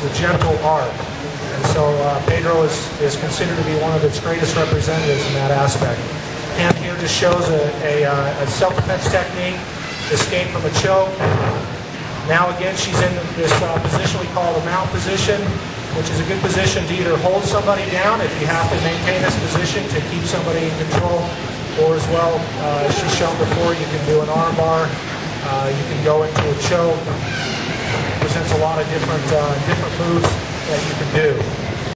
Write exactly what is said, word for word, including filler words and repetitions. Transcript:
a gentle art. And so uh, Pedro is, is considered to be one of its greatest representatives in that aspect. And here just shows a, a, uh, a self-defense technique, escape from a choke. Now again, she's in this uh, position we call the mount position, which is a good position to either hold somebody down if you have to maintain this position to keep somebody in control, or as well, uh, as she's shown before, you can do an arm bar, uh, you can go into a choke. It presents a lot of different, uh, different moves that you can do.